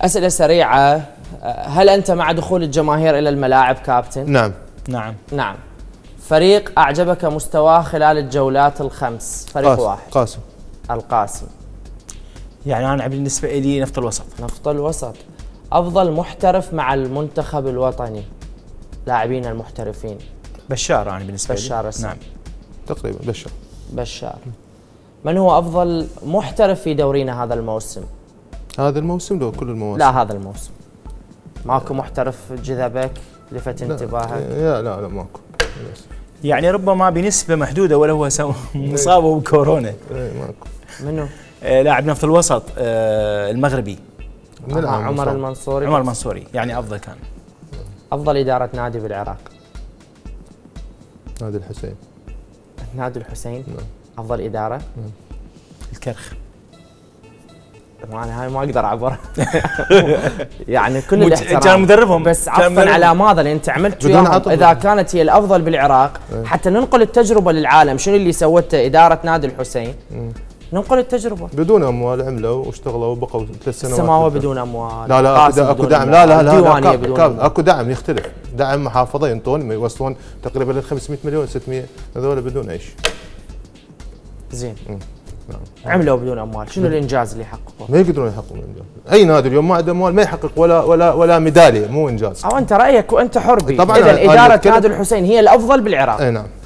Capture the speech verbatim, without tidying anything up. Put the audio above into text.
أسئلة سريعة. هل أنت مع دخول الجماهير إلى الملاعب كابتن؟ نعم. نعم. نعم. فريق أعجبك مستواه خلال الجولات الخمس؟ فريق قاسم. واحد. قاسم. القاسم. يعني أنا بالنسبة لي نفط الوسط. نفط الوسط. أفضل محترف مع المنتخب الوطني، لاعبين المحترفين؟ بشار. أنا بالنسبة بشار لي اسم. نعم تقريبا بشار. بشار. من هو أفضل محترف في دورينا هذا الموسم؟ هذا الموسم لو كل المواسم؟ لا هذا الموسم. ماكو محترف جذبك لفت انتباهك؟ لا لا لا ماكو. يعني ربما بنسبة محدودة ولا هو مصاب بكورونا. اي ماكو. منو؟ آه لاعب نفط الوسط آه المغربي. آه عمر المنصوري. عمر المنصوري يعني أفضل كان. أفضل إدارة نادي بالعراق؟ نادي الحسين. نادي الحسين؟ نعم. أفضل إدارة؟ نعم. الكرخ. أنا هاي ما أقدر أعبر. يعني كل الاحترام. كان مدربهم بس عفوا على ماذا اللي أنت عملت وياهم إذا كانت هي الأفضل بالعراق ايه. حتى ننقل التجربة للعالم. شنو اللي سوته إدارة نادي الحسين؟ مم. ننقل التجربة بدون أموال عملوا واشتغلوا وبقوا ثلاث سنوات. السماوة بدون أموال. لا لا اكو, أكو دعم. لا لا لا, لا, لا بدون كاب اكو دعم يختلف. دعم محافظة ينطون يوصلون تقريبا ل خمسمئة مليون ستمئة، هذول بدون أي شيء. زين. نعم. عملوا بدون اموال، شنو الانجاز اللي حققوه؟ ما يقدرون يحققون انجاز. اي نادي اليوم ما عنده اموال ما يحقق ولا ولا ولا ميداليه، مو انجاز. او انت رايك وانت حر بي. طبعا اذا اداره نادي الحسين هي الافضل بالعراق. اي نعم.